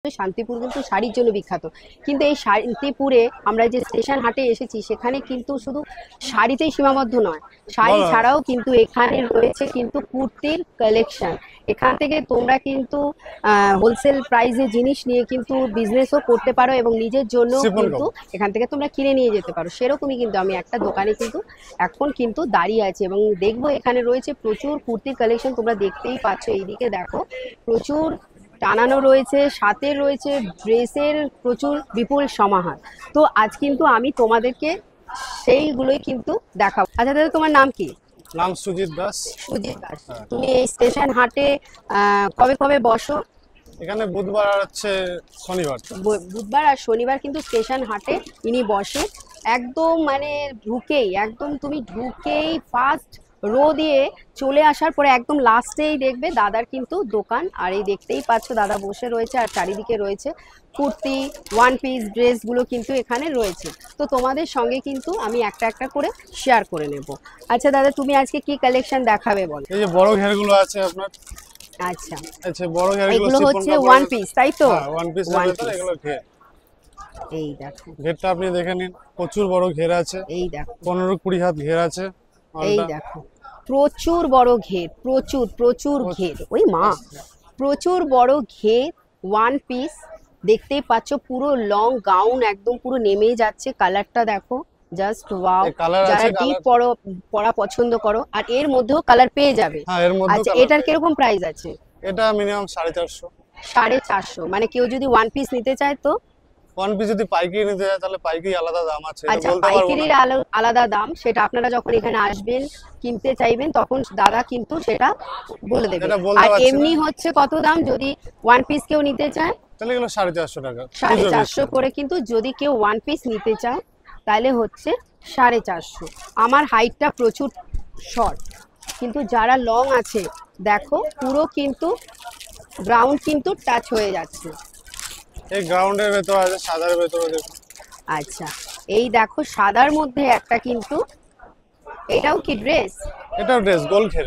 শান্তিপুর কিন্তু শাড়ির জন্য বিখ্যাত, কিন্তু এই শান্তিপুরে আমরা যে স্টেশন হাটে এসেছি সেখানে কিন্তু শুধু শাড়িতেই সীমাবদ্ধ নয়, শাড়ি ছাড়াও কিন্তু এখানে রয়েছে কিন্তু কুর্তির কালেকশন। এখান থেকে তোমরা কিন্তু হোলসেল প্রাইসে জিনিস নিয়ে কিন্তু বিজনেসও করতে পারো এবং নিজের জন্য কিন্তু এখান থেকে তোমরা কিনে নিয়ে যেতে পারো। সেরকমই কিন্তু আমি একটা দোকানে কিন্তু এখন কিন্তু দাঁড়িয়ে আছি এবং দেখবো এখানে রয়েছে প্রচুর কুর্তির কালেকশন। তোমরা দেখতেই পাচ্ছ, এইদিকে দেখো প্রচুর টানানো রয়েছে, সাথে রয়েছে ড্রেসের প্রচুর বিপুল সমাহার। তো আজ কিন্তু আমি তোমাদেরকে সেইগুলোই কিন্তু দেখাবো। আচ্ছা দাদা, তোমার নাম কি? নাম সুজিত দাস। সুজিত দাস, তুমি এই স্টেশন হাটে কবে কবে বসো? এখানে বুধবার আর হচ্ছে শনিবার। বুধবার আর শনিবার কিন্তু স্টেশন হাটে ইনি বসে। একদম মানে একদম তুমি ঢুকেই ফার্স্ট রো দিয়ে চলে আসার পরে একদম লাস্টেই দেখবে দাদার কিন্তু দোকান। আর এই দেখতেই পাচ্ছ দাদা বসে রয়েছে আর চারিদিকে রয়েছে কুর্তি, ওয়ান পিস ড্রেসগুলো কিন্তু এখানে রয়েছে। তো তোমাদের সঙ্গে কিন্তু আমি একটা একটা করে শেয়ার করে নেব। আচ্ছা দাদা, তুমি আজকে কি কালেকশন দেখাবে বলো? এই যে বড় ঘেরগুলো আছে আপনার। আচ্ছা আচ্ছা, বড় ঘেরগুলো এগুলো হচ্ছে ওয়ান পিস, তাই তো? হ্যাঁ, ওয়ান পিস এগুলো ঘের। এই দেখো ঘেরটা আপনি দেখে নিন, প্রচুর বড় ঘের আছে। এই দেখো 15-20 হাত ঘের আছে। এই দেখো প্রচুর বড় ঘের, প্রচুর প্রচুর ঘের, ওই মা প্রচুর বড় ঘের ওয়ান পিস। দেখতেই পাচ্ছ পুরো লং গাউন একদম পুরো নেমে যাচ্ছে। কালারটা দেখো, জাস্ট ওয়াও। যারা ডিপ পরা পছন্দ করো আর এর মধ্যেও কালার পেয়ে যাবে। আচ্ছা, এটার কিরকম প্রাইস আছে? এটা মিনিমাম 450। 450? মানে কেউ যদি ওয়ান পিস নিতে চায় তো? ওয়ান পিস যদি পাইকারি নিতে চায় তাহলে পাইকারি আলাদা দাম আছে, আচ্ছা, পাইকারির আলাদা দাম, সেটা আপনারা যখন এখানে আসবেন কিনতে চাইবেন তখন দাদা কিন্তু সেটা বলে দেবে। আর এমনি হচ্ছে কত দাম যদি ওয়ান পিস কেউ নিতে চায়? তাহলে এগুলো 450 টাকা। 450 করে কিন্তু যদি কেউ ওয়ান পিস নিতে চায় তাহলে হচ্ছে 450। আমার হাইটটা প্রচুর শর্ট, কিন্তু যারা লং আছে দেখো পুরো কিন্তু গ্রাউন্ড কিন্তু টাচ হয়ে যাচ্ছে। এই গ্রাউন্ডের ভেতর আছে, সাদার ভেতর দেখুন। আচ্ছা, এই দেখো সাদার মধ্যে একটা কিন্তু, এটাও কি ড্রেস? এটাও ড্রেস, গোল ঘের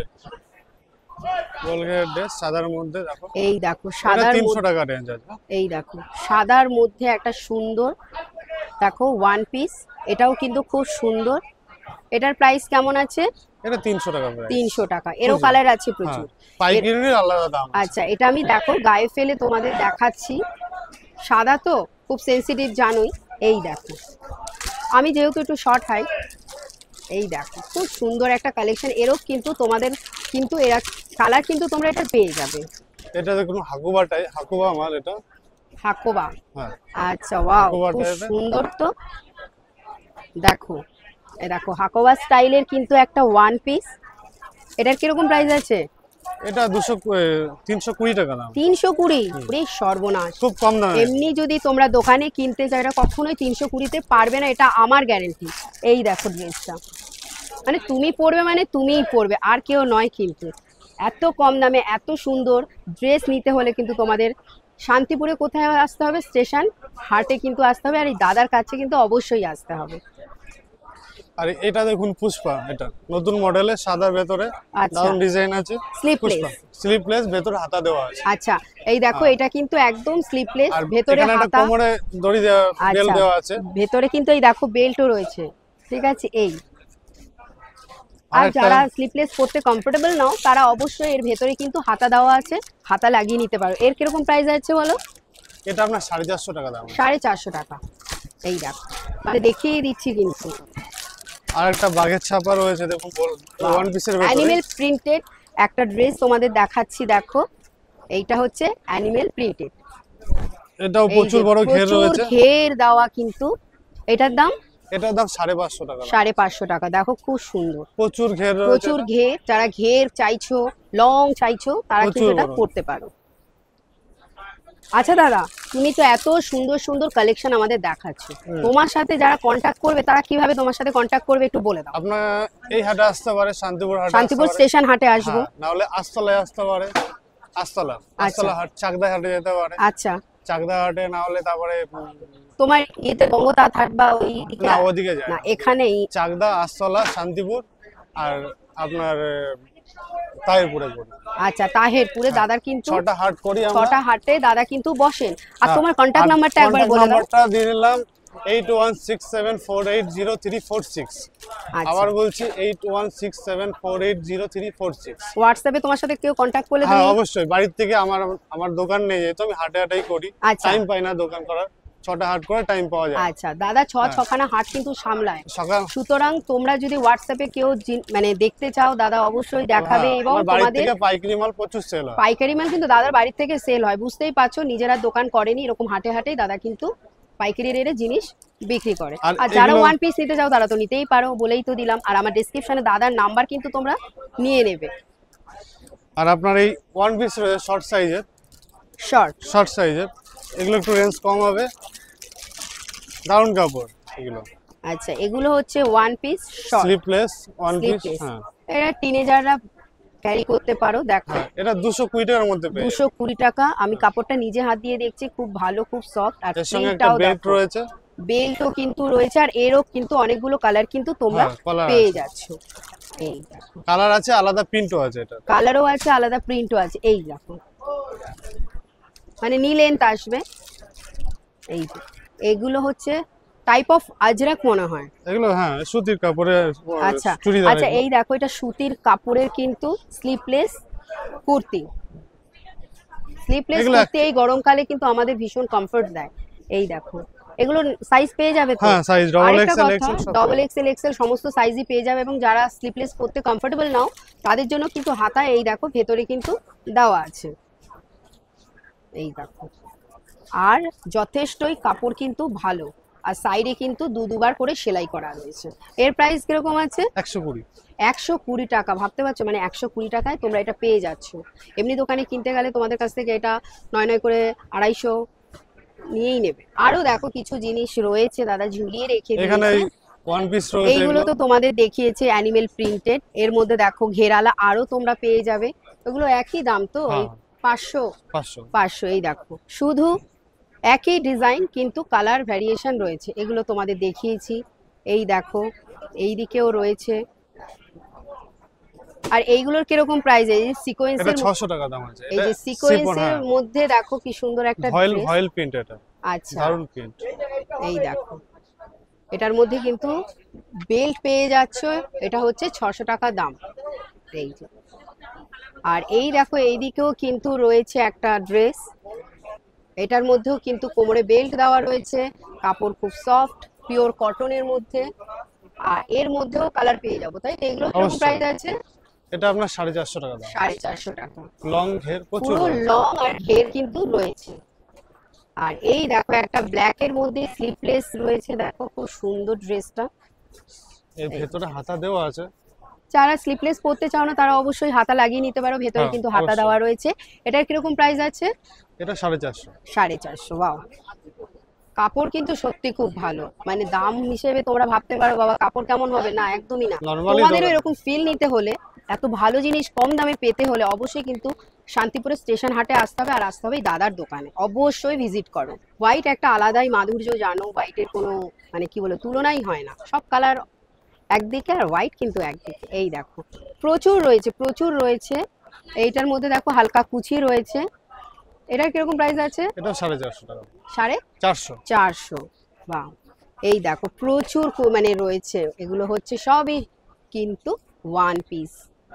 ড্রেস সাদার মধ্যে। দেখো এই দেখো সাদার 300 টাকা রেঞ্জ আছে। এই দেখো সাদার মধ্যে একটা সুন্দর দেখো ওয়ান পিস, এটাও কিন্তু খুব সুন্দর। এটার প্রাইস কেমন আছে? এটা 300 টাকা প্রাইস। 300 টাকা। এরও কালার আছে প্রচুর। পাইকারির আলাদা দাম। আচ্ছা, এটা আমি দেখো গায়ে ফেলে তোমাদের দেখাচ্ছি। সাদা তো খুব সেনসিটিভ জানোই। এই দেখো, আমি যেহেতু একটু শর্ট হাই, এই দেখো খুব সুন্দর একটা কালেকশন। এরও কিন্তু তোমাদের কিন্তু এরা কালার কিন্তু তোমরা এটা পেয়ে যাবে। এটা দেখুন হাকুবা মাল, এটা হাকোবা। হ্যাঁ, আচ্ছা, ওয়াও, খুব সুন্দর। তো দেখো, এই দেখো হাকোবা স্টাইলের কিন্তু একটা ওয়ান পিস। এটার কিরকম প্রাইস আছে? এটা 320 টাকা দাম। 320? পুরো সর্বনাশ, খুব কম দাম। এমনি যদি তোমরা দোকানে কিনতে চাও এটা কখনোই 320-তে পারবে না, এটা আমার গ্যারেন্টি। এই দেখো ড্রেসটা, মানে তুমি পরবে মানে তুমিই পরবে, আর কেউ নয়। কিন্তু এত কম দামে এত সুন্দর ড্রেস নিতে হলে কিন্তু তোমাদের শান্তিপুরে কোথায় আসতে হবে? স্টেশন হাটে কিন্তু আসতে হবে। আর এই দাদার কাছে কিন্তু অবশ্যই আসতে হবে। আর এটা দেখুন পুষ্পা, এটা নতুন মডেলের, সাদা ভেতরে দারুণ ডিজাইন আছে। স্লিপলেস ভেতরে হাতা দেওয়া আছে। আচ্ছা, এই দেখো এটা কিন্তু একদম স্লিপলেস, ভেতরে হাতা, কোমরে দড়ি দেওয়া, বেল্ট দেওয়া আছে। ভেতরে কিন্তু এই দেখো বেল্টও রয়েছে। ঠিক আছে। এই আর যারা স্লিপলেস পরতে কমফোর্টেবল নাও তারা অবশ্যই এর ভেতরে কিন্তু হাতা দেওয়া আছে, হাতা লাগিয়ে নিতে পারো। এর কিরকম প্রাইস আছে বলো? এটা আপনার 450 টাকা দাম। 450 টাকা। এই দেখো, মানে দেখিয়ে দিচ্ছি কিন্তু। আর একটা বাঘের ছাপা রয়েছে দেখুন, ওয়ান পিসের ভেতরে অ্যানিমেল প্রিন্টেড একটা ড্রেস তোমাদের দেখাচ্ছি। দেখো এইটা হচ্ছে অ্যানিমেল প্রিন্টেড। এটাও প্রচুর বড় ঘের রয়েছে, ঘের দেওয়া কিন্তু। এটার দাম? এটার দাম 550 টাকা। 550 টাকা। দেখো খুব সুন্দর, প্রচুর ঘের রয়েছে। প্রচুর ঘের। যারা ঘের চাইছো, লং চাইছো, তারা কিন্তু এটা করতে পারো। আচ্ছা দাদা, তুমি তো এত সুন্দর সুন্দর কালেকশন আমাদের দেখাচ্ছ, তোমার সাথে যারা কন্টাক্ট করবে তারা কিভাবে তোমার সাথে কন্টাক্ট করবে একটু বলে দাও। আপনারা এই হাটে আসতে পারে, শান্তিপুর স্টেশন হাটে আসবো, না হলে আস্তলায় আসতে পারে। আস্তলা হাট, চাকদা হাটে যেতে পারে। আচ্ছা, চাকদা হাটে না হলে তারপরে তোমার ইয়েতে বঙ্গতাঁত হাট বা ওই দিকে? না, ওদিকে যায় না, এখানেই চাকদা, আস্তলা, শান্তিপুর আর আপনার তাহিরপুরে করি। আচ্ছা, তাহেরপুরে দাদার কিন্তু 6টা হাট করি আমরা। 6টা হাটে দাদা কিন্তু বসেন। আর তোমার কন্টাক্ট নাম্বারটা একবার বলে দাও। নাম্বারটা দিয়ে দিলাম 8167480346। আবার বলছি 8167480346। হোয়াটসঅ্যাপে তোমার সাথে কেউ কন্টাক্ট করলে হ্যাঁ অবশ্যই, বাড়ি থেকে আমার দোকান নেই, যেহেতু আমি হাটে হাটেই করি, টাইম পাই না দোকান করার, 6টা হাট করে টাইম পাওয়া যায়। আচ্ছা, দাদা 6খানা হাট কিন্তু সামলায়, সুতরাং তোমরা যদি হোয়াটসঅ্যাপে কেউ মানে দেখতে চাও দাদা অবশ্যই দেখাবে। এবং তোমাদের পাইকারি মাল প্রচুর সেল হয়। পাইকারি মাল কিন্তু দাদার বাড়ি থেকে সেল হয়, বুঝতেই পারছো, নিজেরা দোকান করেনি, এরকম হাটে হাটেই দাদা কিন্তু পাইকারি রেটে জিনিস বিক্রি করে। আর যারা ওয়ান পিস নিতে চাও তারা তো নিতেই পারো, বলেই তো দিলাম। আর আমার ডেসক্রিপশনে দাদার নাম্বার কিন্তু তোমরা নিয়ে নেবে। আর আপনার এই ওয়ান পিস রয়েছে শর্ট সাইজের, এগুলো একটু রেঞ্জ কম হবে, দারুন কাপড় এগুলো। আচ্ছা, এগুলো হচ্ছে one piece short sleeveless one piece. হ্যাঁ, এটা টিনেজাররা ক্যারি করতে পারো। দেখো এটা 220 টাকার মধ্যে পেয়ে 220 টাকা। আমি কাপড়টা নিজে হাত দিয়ে দেখছি, খুব ভালো, খুব সফট। আর এর সঙ্গে একটা বেল্ট রয়েছে, বেল্টও কিন্তু রয়েছে। আর এরও কিন্তু অনেকগুলো কালার কিন্তু তোমরা পেয়ে যাচ্ছ। এই দেখো, কালার আছে, আলাদা প্রিন্টও আছে, এটা কালারও আছে, আলাদা প্রিন্টও আছে। এই দেখো, মানে নি লেন্থ আসবে। এই এগুলো হচ্ছে টাইপ অফ আজরাক মনে হয় এগুলো। হ্যাঁ, সুতির কাপড়ের। আচ্ছা আচ্ছা, এই দেখো, এটা সুতির কাপড়ের কিন্তু স্লিপলেস কুর্তি। স্লিপলেস কুর্তি এই গরমকালে কিন্তু আমাদের ভীষণ কমফর্ট দেয়। এই দেখো, এগুলো সাইজ পেয়ে যাবে তো? হ্যাঁ, সাইজ ডবল এক্সেল এক্সেল সমস্ত সাইজই পেয়ে যাবে। এবং যারা স্লিপলেস পরতে কমফোর্টেবল নাও তাদের জন্য কিন্তু হাতা এই দেখো ভেতরে কিন্তু দেওয়া আছে। এই দেখো, আর যথেষ্টই কাপড় কিন্তু ভালো। আর সাইডে কিন্তু দুবার করে সেলাই করা রয়েছে। এর প্রাইস কিরকম আছে? 120 টাকা। ভাবতে পারছো, মানে 120 টাকায় তোমরা এটা পেয়ে যাচ্ছ। এমনি দোকানে কিনতে গেলে তোমাদের কাছ থেকে এটা 9 করে 250 নিয়েই নেবে। আরো দেখো কিছু জিনিস রয়েছে দাদা ঝুলিয়ে রেখে দিয়েছে। এইগুলো তো তোমাদের দেখিয়েছে অ্যানিমেল প্রিন্টেড, এর মধ্যে দেখো ঘেরালা আরো তোমরা পেয়ে যাবে। এগুলো একই দাম তো, 500। এই দেখো, শুধু একই ডিজাইন কিন্তু কালার ভ্যারিয়েশন রয়েছে। এগুলো তোমাদের দেখিয়েছি। এই দেখো, এই দিকেও রয়েছে। আর এইগুলোর কিরকম প্রাইস? এই যে সিকোয়েন্সের 600 টাকা দাম আছে। এই যে সিকোয়েন্সের মধ্যে দেখো কি সুন্দর একটা ভয়েল প্রিন্ট, এটা আচ্ছা দারুন প্রিন্ট। এই দেখো, এটার মধ্যে কিন্তু বেল্ট পেয়ে যাচ্ছ। এটা হচ্ছে 600 টাকা দাম। এই যে, আর এই দেখো এইদিকেও কিন্তু রয়েছে একটা ড্রেস। এটার মধ্যেও কিন্তু কোমরে বেল্ট দেওয়া রয়েছে, কাপড় খুব সফট, পিওর কটনের মধ্যে। আর এর মধ্যেও কালার পেয়ে যাবো, তাই তো? এগুলো কত প্রাইস আছে? এটা আপনার 450 টাকা দাম। 450 টাকা। লং ঘের প্রচুর, পুরো লং আর ঘের কিন্তু রয়েছে। আর এই দেখো একটা ব্ল্যাক এর মধ্যে স্লিপলেস রয়েছে, দেখো খুব সুন্দর ড্রেসটা। এর ভেতরে হাতা দেওয়া আছে। যারা স্লিপলেস পরতে চাও না তারা অবশ্যই হাতা লাগিয়ে নিতে পারো, ভেতরে কিন্তু হাতা দেওয়া রয়েছে। এটার কিরকম প্রাইস আছে? এটা 450। 450। ওয়াও, কাপড় কিন্তু সত্যি খুব ভালো। মানে দাম হিসেবে তোমরা ভাবতে পারো বাবা কাপড় কেমন হবে, না একদমই না। তোমাদেরও এরকম ফিল নিতে হলে, এত ভালো জিনিস কম দামে পেতে হলে অবশ্যই কিন্তু শান্তিপুরের স্টেশন হাটে আসতে হবে। আর আসতে হবে দাদার দোকানে, অবশ্যই ভিজিট করো। হোয়াইট একটা আলাদাই মাধুর্য, জানো, হোয়াইটের কোনো মানে কি বলে তুলনাই হয় না। সব কালার একদিকে আর হোয়াইট কিন্তু একদিকে। এই দেখো, প্রচুর রয়েছে। এইটার মধ্যে দেখো হালকা কুচি রয়েছে। এটার কিরকম প্রাইস আছে? এটা 450 টাকা। 450। বাহ, এই দেখো প্রচুর মানে রয়েছে। এগুলো হচ্ছে সবই কিন্তু ওয়ান পিস।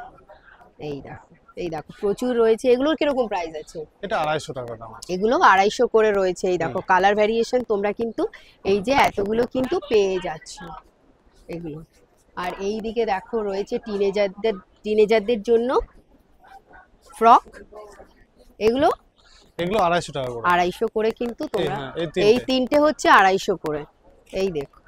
এই দেখো প্রচুর রয়েছে। এগুলোর কিরকম প্রাইস আছে? এটা 250 টাকা দাম। এগুলো 250 করে রয়েছে। এই দেখো কালার ভ্যারিয়েশন তোমরা কিন্তু এই যে এতগুলো কিন্তু পেয়ে যাচ্ছ এগুলো। আর এই দিকে দেখো রয়েছে টিনেজারদের জন্য ফ্রক। এগুলো 250 টাকা করে। 250 করে কিন্তু তোমরা, এই তিনটে হচ্ছে 250 করে। এই দেখো,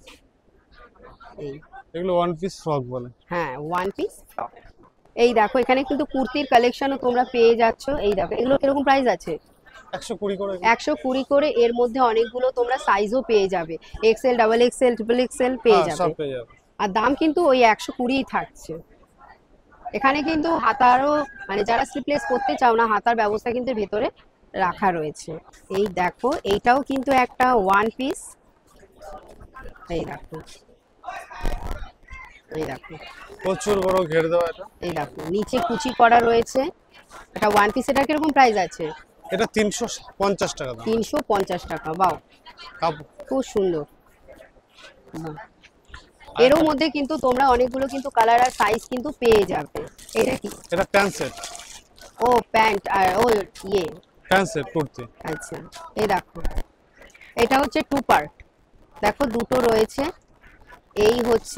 এগুলো ওয়ান পিস ফ্রক বলে। হ্যাঁ, ওয়ান পিস ফ্রক। এই দেখো, এখানে কিন্তু কুর্তির কালেকশনও তোমরা পেয়ে যাচ্ছ। এই দেখো, এগুলো কিরকম প্রাইস আছে? 120 করে। 120 করে। এর মধ্যে অনেকগুলো তোমরা সাইজও পেয়ে যাবে, XL, double XL, triple XL পেয়ে যাবে। আর দাম কিন্তু ওই 120ই থাকছে। এখানে কিন্তু হাতারও, মানে যারা স্লিপলেস করতে চাও না, হাতার ব্যবস্থা কিন্তু ভেতরে রাখা রয়েছে। এই দেখো, এইটাও কিন্তু একটা ওয়ান পিস। এই দেখো, এই দেখো প্রচুর বড় ঘের দেওয়া এটা। এই দেখো নিচে কুচি করা রয়েছে। এটা ওয়ান পিস, এটা কিরকম প্রাইস আছে? এটা 350 টাকা দাম। 350 টাকা। বাও, কাপড় খুব সুন্দর। বাহ। এরও মধ্যে কিন্তু তোমরা অনেকগুলো কিন্তু কালার আর সাইজ কিন্তু পেয়ে যাবে। এটা কি? এটা প্যান্ট সেট। ও প্যান্ট আর ও ইয়ে প্যান্ট সেট কুর্তি। আচ্ছা, এই দেখো এটা হচ্ছে 2 পার্ট। দেখো দুটো রয়েছে। এই হচ্ছে,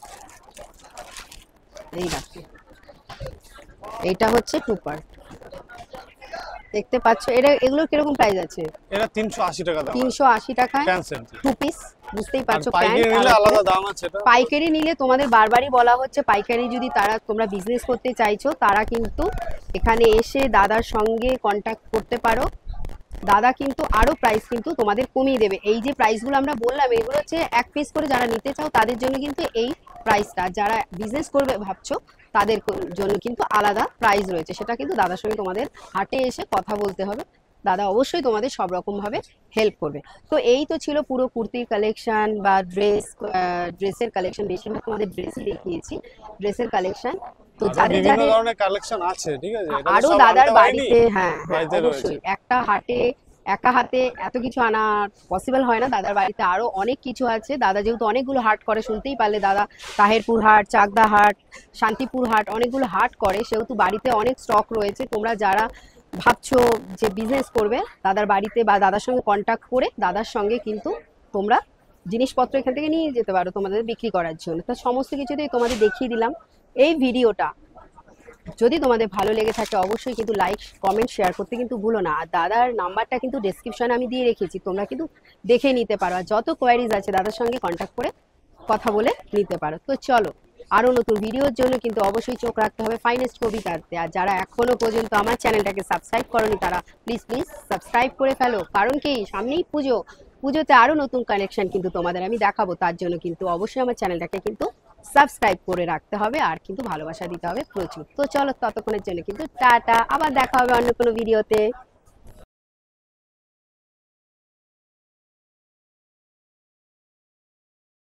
এই দেখো এটা হচ্ছে 2 পার্ট, দেখতে পাচ্ছ। এটা এগুলো কিরকম প্রাইস আছে? এটা 380 টাকা দাম। 380 টাকায় প্যান্ট সেট 2 পিস, বুঝতেই পারছো। পাইকারি নিলে আলাদা দাম আছে এটা। পাইকারি নিলে তোমাদের বারবারই বলা হচ্ছে, পাইকারি যদি তোমরা বিজনেস করতে চাইছো, তারা কিন্তু এখানে এসে দাদার সঙ্গে কন্ট্যাক্ট করতে পারো। দাদা কিন্তু আরো প্রাইস কিন্তু তোমাদের কমিয়ে দেবে। এই যে প্রাইসগুলো আমরা বললাম, এগুলো হচ্ছে এক পিস করে যারা নিতে চাও তাদের জন্য কিন্তু এই প্রাইসটা, যারা বিজনেস করবে ভাবছো তাদের জন্য কিন্তু আলাদা প্রাইস রয়েছে। সেটা কিন্তু দাদার সঙ্গে তোমাদের হাটে এসে কথা বলতে হবে। দাদা অবশ্যই তোমাদের সব রকম ভাবে হেল্প করবে। তো এই তো ছিল পুরো কুর্তির কালেকশন বা ড্রেসের কালেকশন। বেশিরভাগ তোমাদের ড্রেসই দেখিয়েছি, ড্রেসের কালেকশন। তো যাদের বিভিন্ন যাদের ধরনের কালেকশন আছে, ঠিক আছে, এটা আরো সব দাদার আনতে বাড়িতে, হয়নি, হ্যাঁ বাড়িতে অবশ্যই রয়েছে। একটা হাটে একা হাতে এত কিছু আনা পসিবল হয় না। দাদার বাড়িতে আরো অনেক কিছু আছে। দাদা যেহেতু অনেকগুলো হাট করে, শুনতেই পারলে, দাদা তাহেরপুর হাট, চাকদা হাট, শান্তিপুর হাট, অনেকগুলো হাট করে, সেহেতু বাড়িতে অনেক স্টক রয়েছে। তোমরা যারা ভাবছো যে বিজনেস করবে, দাদার বাড়িতে বা দাদার সঙ্গে কন্ট্যাক্ট করে দাদার সঙ্গে কিন্তু তোমরা জিনিসপত্র এখান থেকে নিয়ে যেতে পারো তোমাদের বিক্রি করার জন্য। তো সমস্ত কিছুতেই তোমাদের দেখিয়ে দিলাম এই ভিডিওটা। যদি তোমাদের ভালো লেগে থাকে অবশ্যই কিন্তু লাইক কমেন্ট শেয়ার করতে কিন্তু ভুলো না। আর দাদার নাম্বারটা কিন্তু ডেসক্রিপশনে আমি দিয়ে রেখেছি, তোমরা কিন্তু দেখে নিতে পারো। আর যত কোয়ারিজ আছে দাদার সঙ্গে কন্ট্যাক্ট করে কথা বলে নিতে পারো। তো চলো, আরও নতুন ভিডিওর জন্য কিন্তু অবশ্যই চোখ রাখতে হবে ফাইনেস্ট কবিতাতে। আর যারা এখনো পর্যন্ত আমার চ্যানেলটাকে সাবস্ক্রাইব করোনি, তারা প্লিজ সাবস্ক্রাইব করে ফেলো। কারণ কি, সামনেই পুজো, পুজোতে আরও নতুন কালেকশন কিন্তু তোমাদের আমি দেখাবো। তার জন্য কিন্তু অবশ্যই আমার চ্যানেলটাকে কিন্তু সাবস্ক্রাইব করে রাখতে হবে আর কিন্তু ভালোবাসা দিতে হবে প্রচুর। তো চলো, ততক্ষণের জন্য কিন্তু টাটা, আবার দেখা হবে অন্য কোনো ভিডিওতে।